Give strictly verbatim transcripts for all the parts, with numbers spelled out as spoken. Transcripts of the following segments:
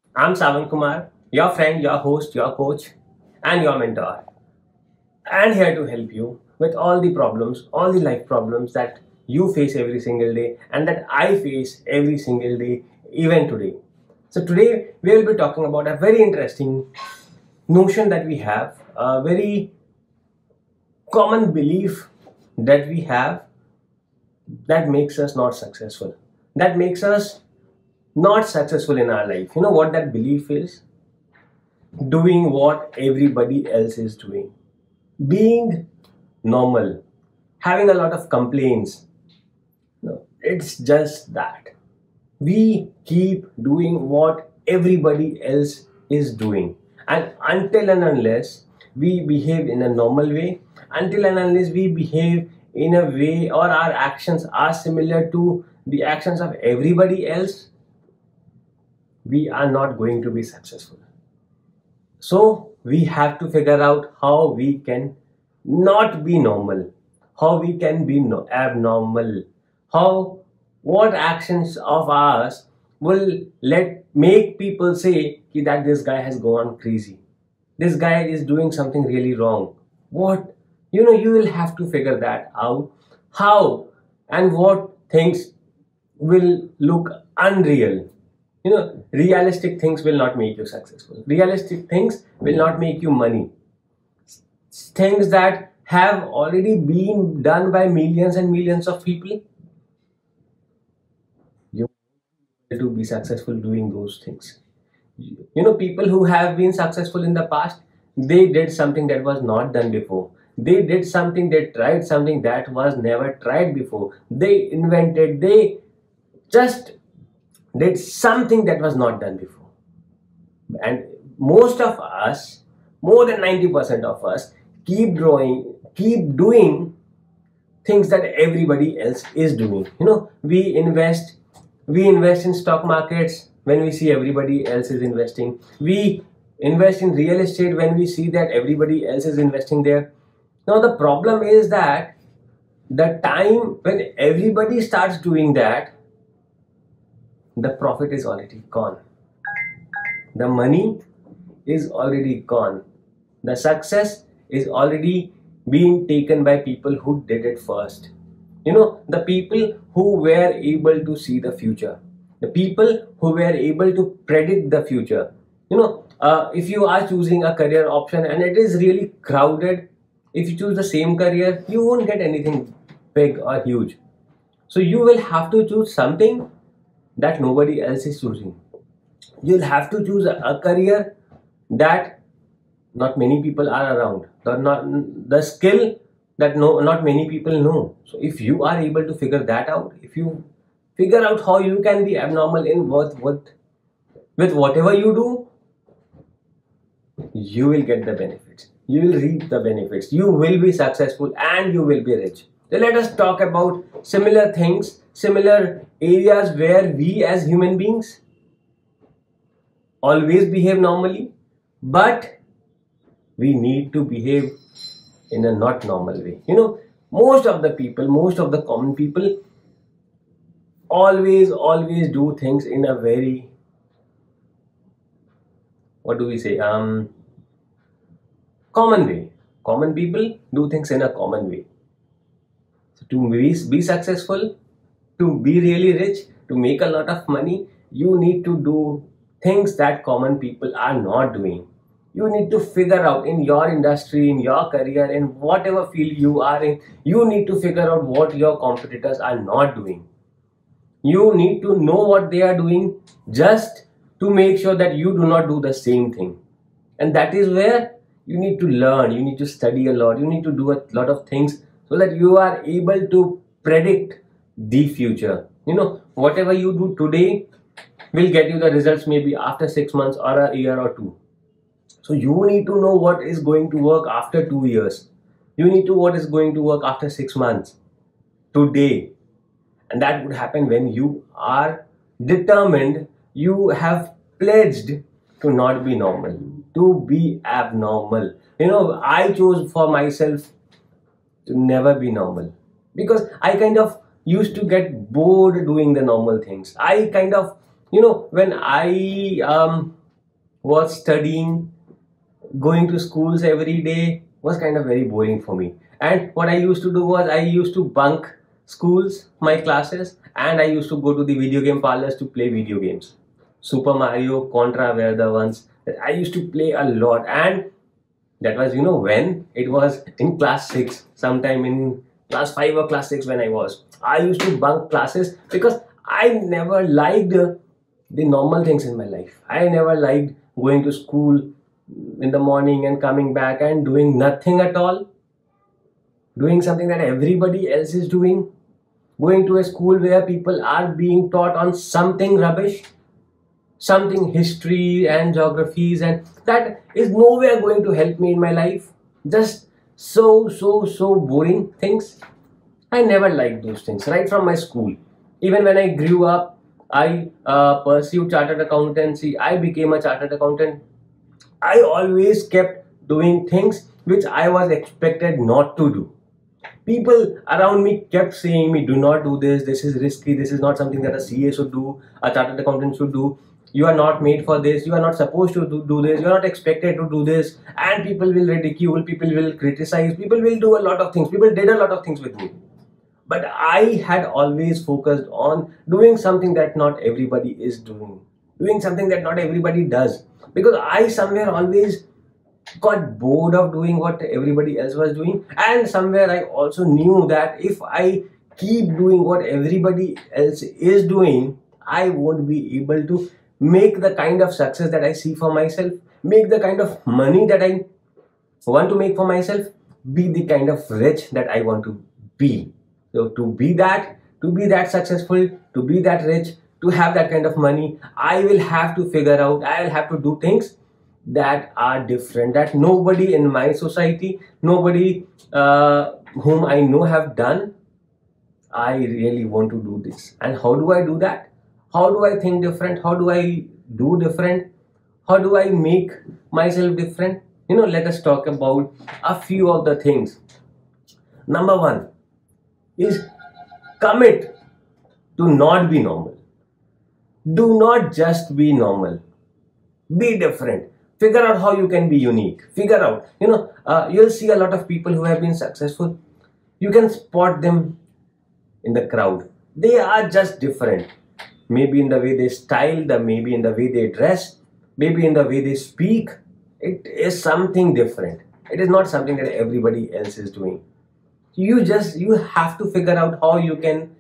I'm Savan Kumar, your friend, your host, your coach, and your mentor, and here to help you with all the problems, all the life problems that you face every single day and that I face every single day, even today. So, today we will be talking about a very interesting notion that we have, a very common belief that we have that makes us not successful, that makes us not successful in our life. You know what that belief is? Doing what everybody else is doing, being normal, having a lot of complaints. No, it's just that we keep doing what everybody else is doing, and until and unless we behave in a normal way, until and unless we behave in a way or our actions are similar to the actions of everybody else, we are not going to be successful. So we have to figure out how we can not be normal, how we can be no- abnormal, how what actions of ours will let make people say ki that this guy has gone crazy. This guy is doing something really wrong. What you know, you will have to figure that out. How and what things will look unreal. You know, realistic things will not make you successful. Realistic things will not make you money. Things that have already been done by millions and millions of people, you will to be successful doing those things. You know, people who have been successful in the past, they did something that was not done before. They did something, they tried something that was never tried before. They invented, they just did something that was not done before. And most of us, more than ninety percent of us, keep drawing, keep doing things that everybody else is doing. You know, we invest, we invest in stock markets when we see everybody else is investing. We invest in real estate when we see that everybody else is investing there. Now the problem is that the time when everybody starts doing that, the profit is already gone. The money is already gone. The success is already being taken by people who did it first. You know, the people who were able to see the future, the people who were able to predict the future. You know, uh, if you are choosing a career option and it is really crowded, if you choose the same career, you won't get anything big or huge. So you will have to choose something that nobody else is choosing. You'll have to choose a, a career that not many people are around, the, not, the skill that no, not many people know. So if you are able to figure that out, if you figure out how you can be abnormal in what, what with whatever you do, you will get the benefits, you will reap the benefits, you will be successful and you will be rich. So let us talk about similar things, similar areas where we as human beings always behave normally, but we need to behave in a not normal way. You know, most of the people, most of the common people always, always do things in a very, what do we say, um, common way. Common people do things in a common way. So to be, be successful, to be really rich, to make a lot of money, you need to do things that common people are not doing. You need to figure out in your industry, in your career, in whatever field you are in, you need to figure out what your competitors are not doing. You need to know what they are doing just to make sure that you do not do the same thing. And that is where you need to learn, you need to study a lot, you need to do a lot of things so that you are able to predict the future. You know, whatever you do today will get you the results maybe after six months or a year or two. So you need to know what is going to work after two years. You need to what is going to work after six months today. And that would happen when you are determined, you have pledged to not be normal, to be abnormal. You know, I chose for myself to never be normal because I kind of used to get bored doing the normal things. I kind of, you know, when I um was studying, going to schools every day was kind of very boring for me. And what I used to do was I used to bunk schools, my classes, and I used to go to the video game parlors to play video games. Super Mario, Contra were the ones that I used to play a lot. And that was, you know, when it was in class six, sometime in class five or class six when I was. I used to bunk classes because I never liked uh, the normal things in my life. I never liked going to school in the morning and coming back and doing nothing at all, doing something that everybody else is doing, going to a school where people are being taught on something rubbish, something history and geographies, and that is nowhere going to help me in my life. Just so so so boring things. I never liked those things right from my school. Even when I grew up, I uh, pursued chartered accountancy. I became a chartered accountant. I always kept doing things which I was expected not to do. People around me kept saying me, do not do this, this is risky, this is not something that a C A should do, a chartered accountant should do. You are not made for this, you are not supposed to do, do this, you are not expected to do this. And people will ridicule, people will criticize, people will do a lot of things. People did a lot of things with me. But I had always focused on doing something that not everybody is doing, doing something that not everybody does. Because I somewhere always got bored of doing what everybody else was doing, and somewhere I also knew that if I keep doing what everybody else is doing, I won't be able to make the kind of success that I see for myself, make the kind of money that I want to make for myself, be the kind of rich that I want to be. So to be that, to be that successful, to be that rich, to have that kind of money, I will have to figure out, I will have to do things that are different, that nobody in my society, nobody uh, whom I know have done. I really want to do this. And how do I do that? How do I think different? How do I do different? How do I make myself different? You know, let us talk about a few of the things. Number one is commit to not be normal. Do not just be normal. Be different. Figure out how you can be unique. Figure out, you know, uh, you'll see a lot of people who have been successful. You can spot them in the crowd. They are just different. Maybe in the way they style, the maybe in the way they dress, maybe in the way they speak. It is something different. It is not something that everybody else is doing. You just, you have to figure out how you can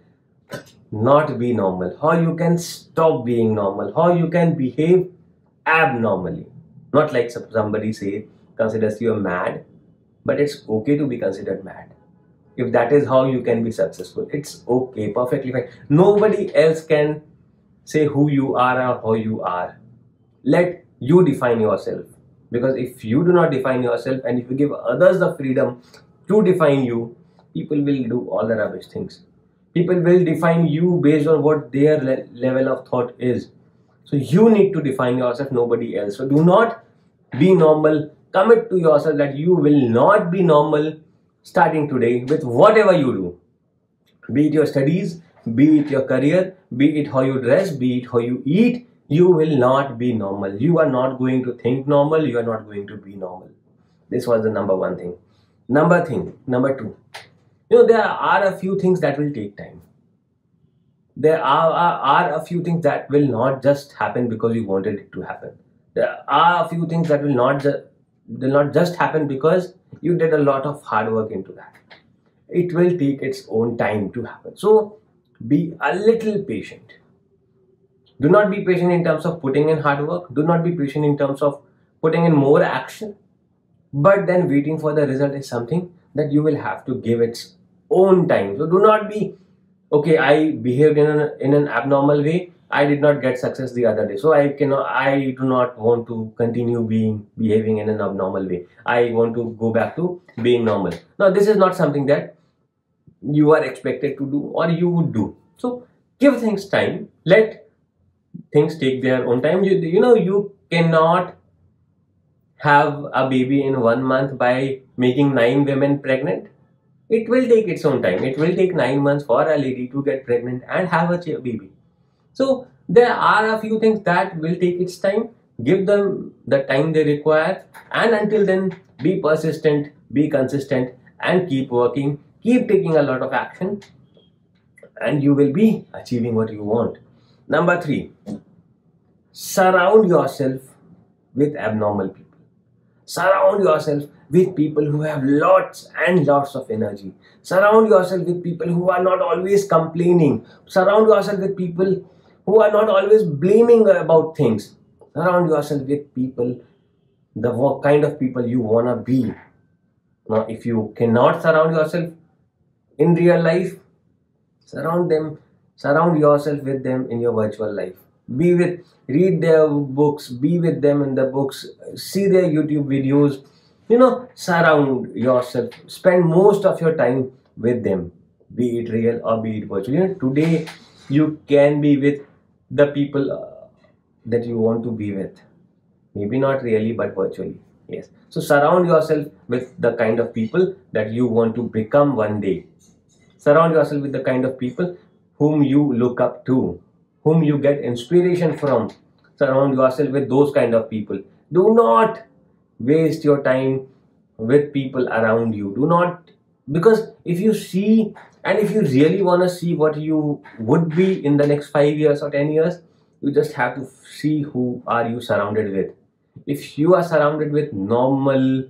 not be normal, how you can stop being normal, how you can behave abnormally. Not like somebody say considers you a mad, but it's okay to be considered mad. If that is how you can be successful, it's okay, perfectly fine. Nobody else can say who you are or how you are. Let you define yourself. Because if you do not define yourself, and if you give others the freedom to define you, people will do all the rubbish things. People will define you based on what their le level of thought is. So you need to define yourself, nobody else. So do not be normal. Commit to yourself that you will not be normal starting today with whatever you do. Be it your studies, be it your career, be it how you dress, be it how you eat. You will not be normal. You are not going to think normal. You are not going to be normal. This was the number one thing. Number thing, number two. You know, there are a few things that will take time. There are, are, are a few things that will not just happen because you wanted it to happen. There are a few things that will not, ju will not just happen because you did a lot of hard work into that. It will take its own time to happen. So be a little patient. Do not be patient in terms of putting in hard work. Do not be patient in terms of putting in more action. But then waiting for the result is something that you will have to give its own time. So do not be, okay, I behaved in an, in an abnormal way. I did not get success the other day. So I cannot, I do not want to continue being, behaving in an abnormal way. I want to go back to being normal. Now, this is not something that you are expected to do or you would do. So give things time. Let things take their own time. You, you know, you cannot have a baby in one month by making nine women pregnant. It will take its own time. It will take nine months for a lady to get pregnant and have a baby. So there are a few things that will take its time. give them the time they require, and until then, be persistent, be consistent, and keep working, keep taking a lot of action, and you will be achieving what you want. Number three, surround yourself with abnormal people. Surround yourself with people who have lots and lots of energy. Surround yourself with people who are not always complaining. Surround yourself with people who are not always blaming about things. Surround yourself with people, the wo- kind of people you wanna be. Now, if you cannot surround yourself in real life, surround them, surround yourself with them in your virtual life. Be with, read their books, be with them in the books, see their YouTube videos. You know, surround yourself, spend most of your time with them, be it real or be it virtual. You know, today you can be with the people uh, that you want to be with. Maybe not really, but virtually. Yes. So surround yourself with the kind of people that you want to become one day. Surround yourself with the kind of people whom you look up to, whom you get inspiration from. Surround yourself with those kind of people. Do not waste your time with people around you. Do not, because if you see, and if you really want to see what you would be in the next five years or ten years, you just have to see who are you surrounded with. If you are surrounded with normal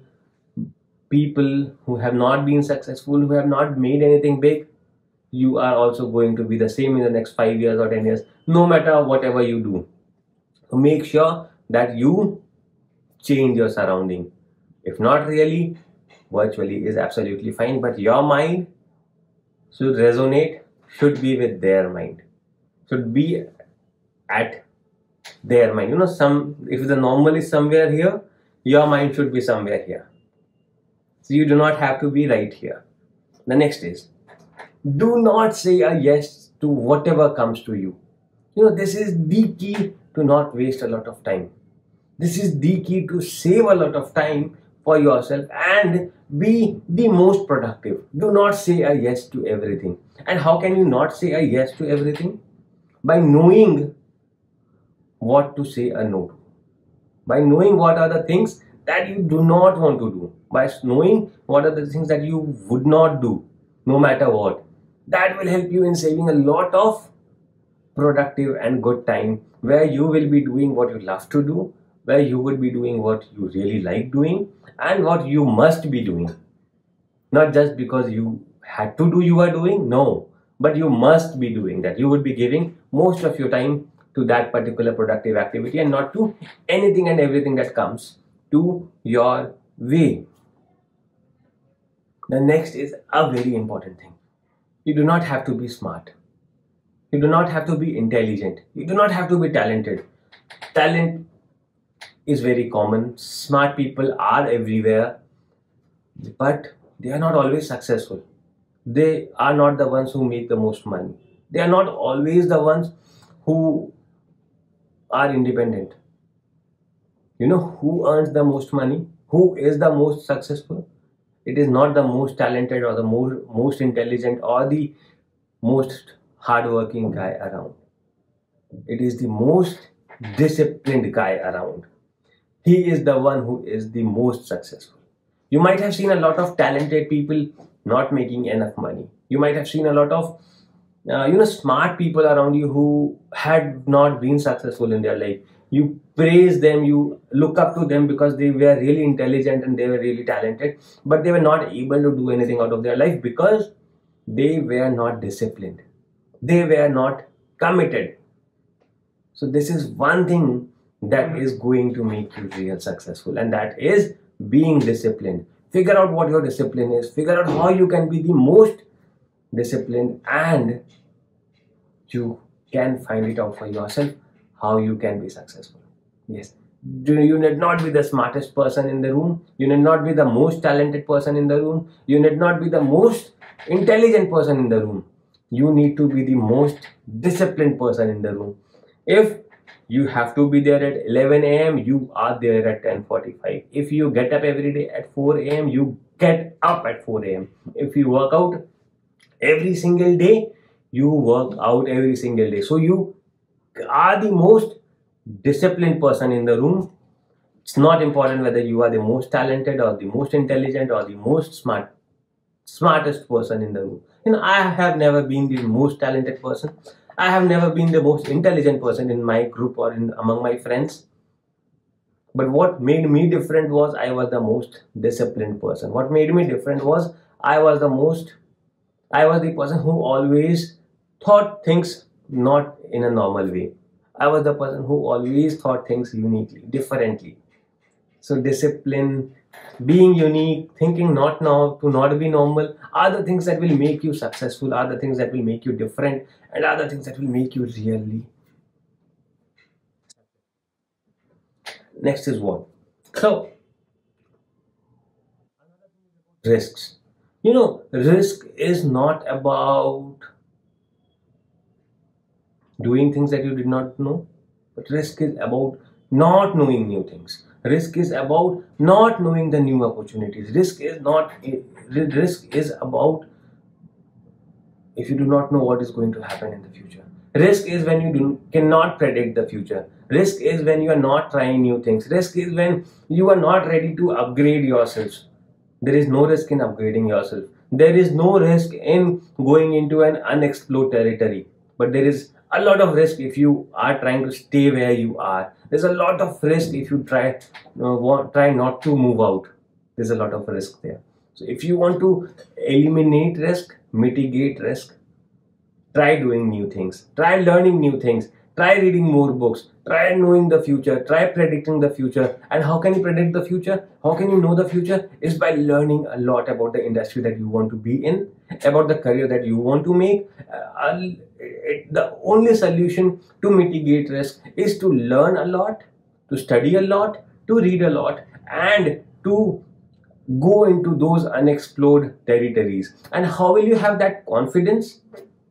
people who have not been successful, who have not made anything big, you are also going to be the same in the next five years or ten years, no matter whatever you do. So make sure that you change your surrounding. If not really, virtually is absolutely fine, but your mind should resonate, should be with their mind, should be at their mind. You know, some, if the normal is somewhere here, your mind should be somewhere here. So you do not have to be right here. The next is, do not say a yes to whatever comes to you. You know, this is the key to not waste a lot of time. This is the key to save a lot of time for yourself and be the most productive. Do not say a yes to everything. And how can you not say a yes to everything? By knowing what to say a no to. By knowing what are the things that you do not want to do. By knowing what are the things that you would not do, no matter what. That will help you in saving a lot of productive and good time, where you will be doing what you love to do, where you will be doing what you really like doing, and what you must be doing. Not just because you had to do, you are doing, no, but you must be doing that. You would be giving most of your time to that particular productive activity and not to anything and everything that comes to your way. The next is a very important thing. You do not have to be smart. You do not have to be intelligent. You do not have to be talented. Talent is very common. Smart people are everywhere, but they are not always successful. They are not the ones who make the most money. They are not always the ones who are independent. You know who earns the most money? Who is the most successful? It is not the most talented or the most, most intelligent or the most hardworking guy around. It is the most disciplined guy around. He is the one who is the most successful. You might have seen a lot of talented people not making enough money. You might have seen a lot of uh, you know smart people around you who had not been successful in their life. You praise them, you look up to them because they were really intelligent and they were really talented, but they were not able to do anything out of their life because they were not disciplined. They were not committed. So this is one thing that is going to make you real successful, and that is being disciplined. Figure out what your discipline is. Figure out how you can be the most disciplined, and you can find it out for yourself how you can be successful. Yes. Do- You need not be the smartest person in the room. You need not be the most talented person in the room. You need not be the most intelligent person in the room. You need to be the most disciplined person in the room. If you have to be there at eleven a m, you are there at ten forty-five. If you get up every day at four a m, you get up at four a m. If you work out every single day, you work out every single day. So you are the most disciplined person in the room. It's not important whether you are the most talented or the most intelligent or the most smart smartest person in the room. You know, I have never been the most talented person. I have never been the most intelligent person in my group or in among my friends. But what made me different was I was the most disciplined person. What made me different was I was the most I was the person who always thought things not in a normal way. I was the person who always thought things uniquely, differently. So discipline, being unique, thinking not now to not be normal are the things that will make you successful, are the things that will make you different, and are the things that will make you really. Next is what? So risks. You know, risk is not about doing things that you did not know, but risk is about not knowing new things. Risk is about not knowing the new opportunities. Risk is not risk is about if you do not know what is going to happen in the future. Risk is when you do, cannot predict the future. Risk is when you are not trying new things. Risk is when you are not ready to upgrade yourself. There is no risk in upgrading yourself. There is no risk in going into an unexplored territory. But there is a lot of risk if you are trying to stay where you are. There's a lot of risk if you try uh, want, try not to move out. There's a lot of risk there. So if you want to eliminate risk, mitigate risk, try doing new things, try learning new things, try reading more books, try knowing the future, try predicting the future. And how can you predict the future? How can you know the future? Is by learning a lot about the industry that you want to be in, about the career that you want to make. Uh, it, the only solution to mitigate risk is to learn a lot, to study a lot, to read a lot, and to go into those unexplored territories. And how will you have that confidence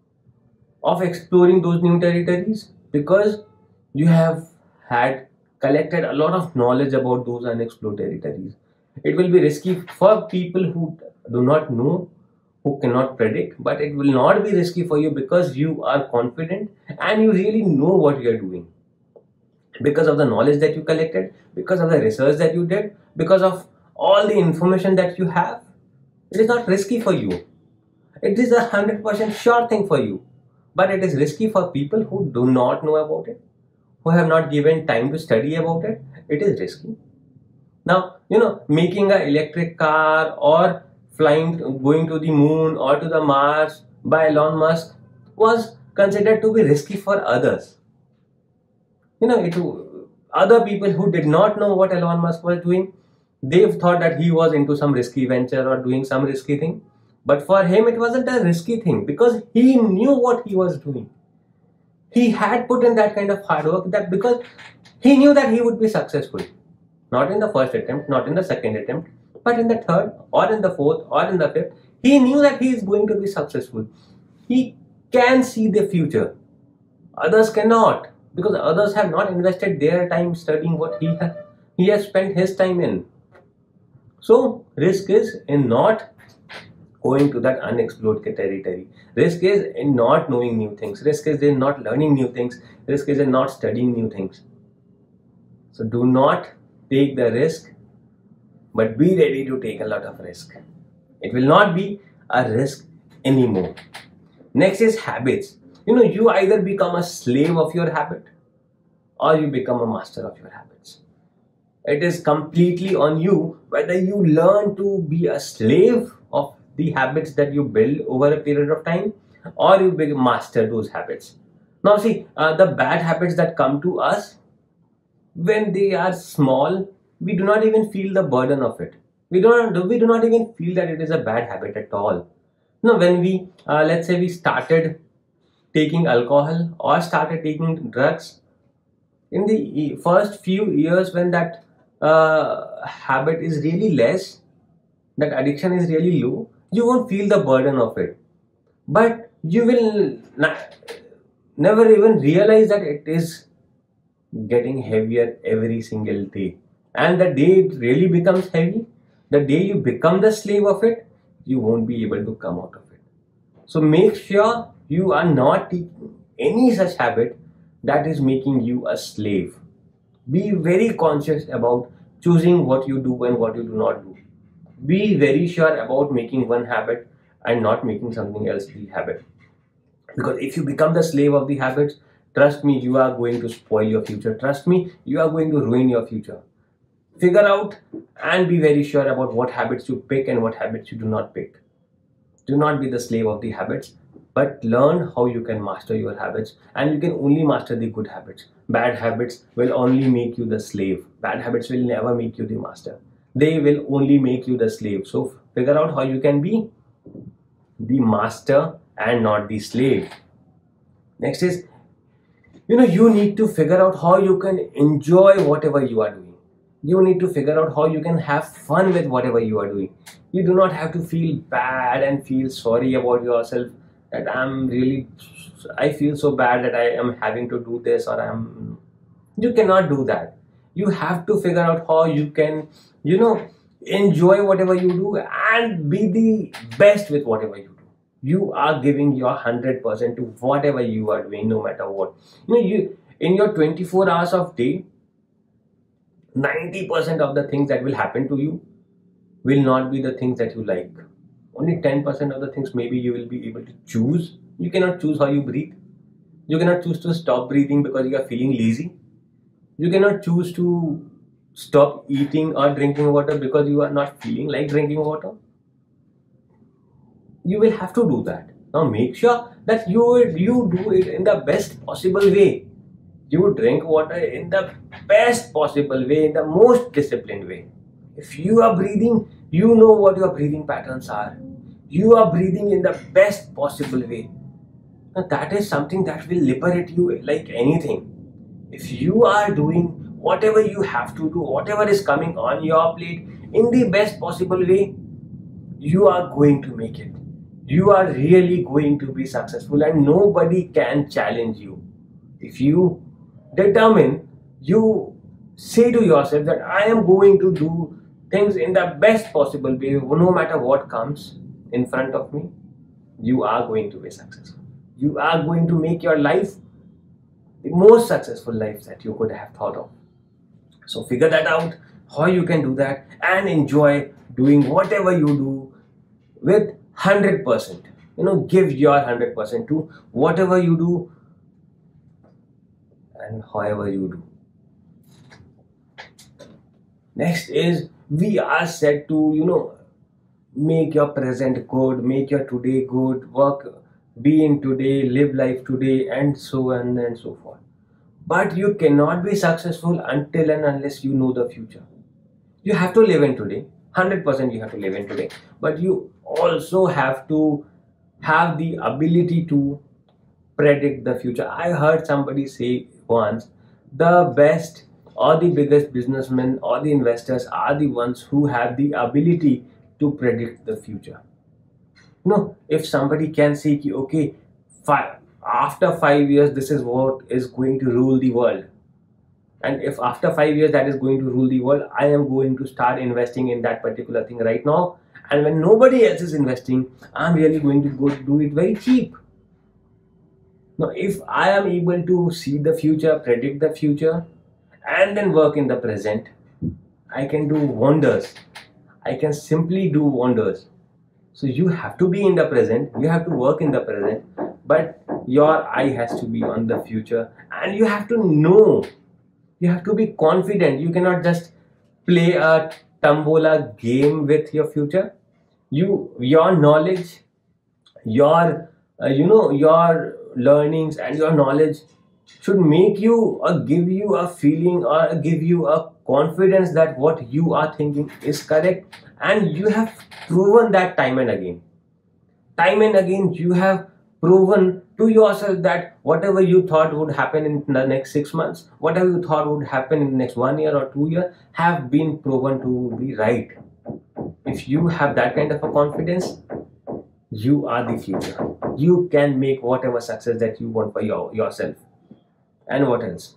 of exploring those new territories? Because you have had collected a lot of knowledge about those unexplored territories. It will be risky for people who do not know, who cannot predict, but it will not be risky for you because you are confident and you really know what you are doing, because of the knowledge that you collected, because of the research that you did, because of all the information that you have. It is not risky for you. It is a one hundred percent sure thing for you. But it is risky for people who do not know about it, who have not given time to study about it. It is risky. Now, you know, making an electric car or flying, going to the moon or to the Mars by Elon Musk was considered to be risky for others. You know, it, other people who did not know what Elon Musk was doing, they thought that he was into some risky venture or doing some risky thing. But for him, it wasn't a risky thing because he knew what he was doing. He had put in that kind of hard work that because he knew that he would be successful. Not in the first attempt, not in the second attempt, but in the third or in the fourth or in the fifth. He knew that he is going to be successful. He can see the future. Others cannot, because others have not invested their time studying what he has, he has spent his time in. So risk is in not going to that unexplored territory. Risk is in not knowing new things. Risk is in not learning new things. Risk is in not studying new things. So do not take the risk, but be ready to take a lot of risk. It will not be a risk anymore. Next is habits. You know, you either become a slave of your habit or you become a master of your habits. It is completely on you whether you learn to be a slave of the habits that you build over a period of time, or you master those habits. Now see, uh, the bad habits that come to us, when they are small, we do not even feel the burden of it. We do not, we do not even feel that it is a bad habit at all. Now when we, uh, let's say we started taking alcohol or started taking drugs, in the first few years when that uh, habit is really less, that addiction is really low, you won't feel the burden of it. But you will never even realize that it is getting heavier every single day. And the day it really becomes heavy, the day you become the slave of it, you won't be able to come out of it. So make sure you are not taking any such habit that is making you a slave. Be very conscious about choosing what you do and what you do not do. Be very sure about making one habit and not making something else the habit. Because if you become the slave of the habits, trust me, you are going to spoil your future. Trust me, you are going to ruin your future. Figure out and be very sure about what habits you pick and what habits you do not pick. Do not be the slave of the habits, but learn how you can master your habits, and you can only master the good habits. Bad habits will only make you the slave. Bad habits will never make you the master. They will only make you the slave. So figure out how you can be the master and not the slave. Next is, you know, you need to figure out how you can enjoy whatever you are doing. You need to figure out how you can have fun with whatever you are doing. You do not have to feel bad and feel sorry about yourself that I'm really, I feel so bad that I am having to do this, or I'm, you cannot do that. You have to figure out how you can, you know, enjoy whatever you do and be the best with whatever you do. You are giving your one hundred percent to whatever you are doing, no matter what. You know, you in your twenty-four hours of day, ninety percent of the things that will happen to you will not be the things that you like. Only ten percent of the things maybe you will be able to choose. You cannot choose how you breathe. You cannot choose to stop breathing because you are feeling lazy. You cannot choose to stop eating or drinking water because you are not feeling like drinking water. You will have to do that. Now make sure that you you do it in the best possible way. You drink water in the best possible way, in the most disciplined way. If you are breathing, you know what your breathing patterns are. You are breathing in the best possible way. Now that is something that will liberate you like anything. If you are doing whatever you have to do, whatever is coming on your plate in the best possible way, you are going to make it. You are really going to be successful, and nobody can challenge you. If you determine, you say to yourself that I am going to do things in the best possible way, no matter what comes in front of me, you are going to be successful. You are going to make your life the most successful life that you could have thought of. So figure that out, how you can do that, and enjoy doing whatever you do with one hundred percent. You know, give your one hundred percent to whatever you do and however you do. Next is, we are set to, you know, make your present good, make your today good, work, be in today, live life today, and so on and so forth. But you cannot be successful until and unless you know the future. You have to live in today, one hundred percent you have to live in today, but you also have to have the ability to predict the future. I heard somebody say once, the best or the biggest businessmen or the investors are the ones who have the ability to predict the future. No, if somebody can say, okay, five, after five years, this is what is going to rule the world. And if after five years that is going to rule the world, I am going to start investing in that particular thing right now. And when nobody else is investing, I'm really going to go do it very cheap. Now, if I am able to see the future, predict the future, and then work in the present, I can do wonders. I can simply do wonders. So you have to be in the present, you have to work in the present, but your eye has to be on the future, and you have to know, you have to be confident. You cannot just play a tombola game with your future. You, your knowledge, your, uh, you know, your learnings and your knowledge should make you or give you a feeling or give you a confidence that what you are thinking is correct, and you have proven that time and again. Time and again you have proven to yourself that whatever you thought would happen in the next six months, whatever you thought would happen in the next one year or two years, have been proven to be right. If you have that kind of a confidence, you are the future. You can make whatever success that you want for your, yourself. And what else?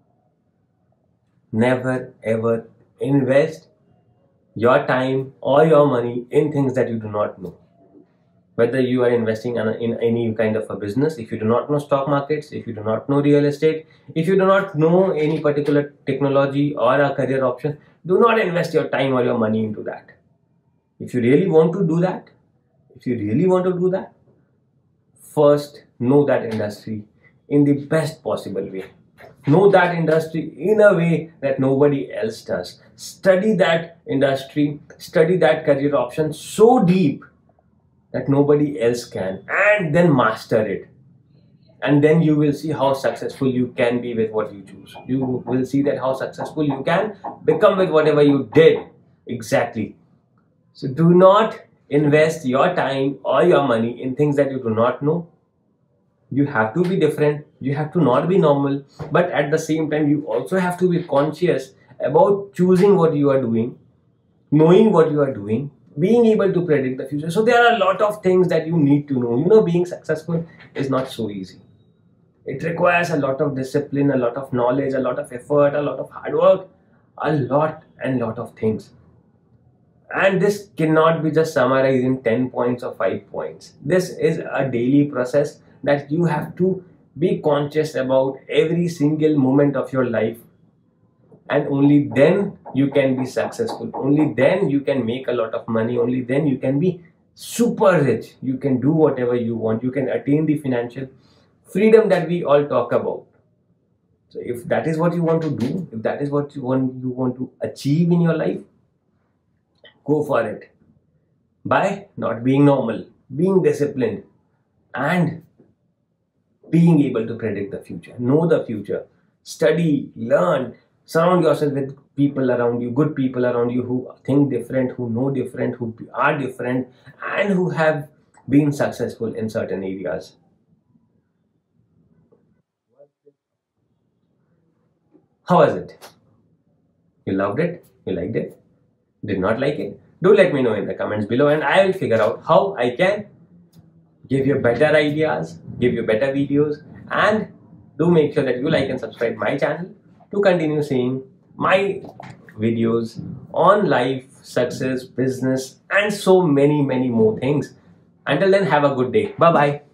Never ever invest your time or your money in things that you do not know. whether you are investing in, in any kind of a business. If you do not know stock markets, if you do not know real estate, if you do not know any particular technology or a career option, do not invest your time or your money into that. If you really want to do that, if you really want to do that, first know that industry in the best possible way. Know that industry in a way that nobody else does. Study that industry, study that career option so deep that nobody else can, and then master it. And then you will see how successful you can be with what you choose. You will see that how successful you can become with whatever you did. Exactly. So do not invest your time or your money in things that you do not know. You have to be different. You have to not be normal. But at the same time, you also have to be conscious about choosing what you are doing, knowing what you are doing, being able to predict the future. So there are a lot of things that you need to know. You know, being successful is not so easy. It requires a lot of discipline, a lot of knowledge, a lot of effort, a lot of hard work, a lot and lot of things. And this cannot be just summarized in ten points or five points. This is a daily process that you have to be conscious about every single moment of your life. And only then you can be successful. Only then you can make a lot of money. Only then you can be super rich. You can do whatever you want. You can attain the financial freedom that we all talk about. So if that is what you want to do, if that is what you want, you want to achieve in your life, go for it. By not being normal, being disciplined, and being able to predict the future. Know the future. Study, learn, surround yourself with people around you, good people around you who think different, who know different, who are different, and who have been successful in certain areas. How was it? You loved it? You liked it? Did not like it? Do let me know in the comments below, and I will figure out how I can give you better ideas, give you better videos, and do make sure that you like and subscribe my channel to continue seeing my videos on life, success, business, and so many, many more things. Until then, have a good day. Bye-bye.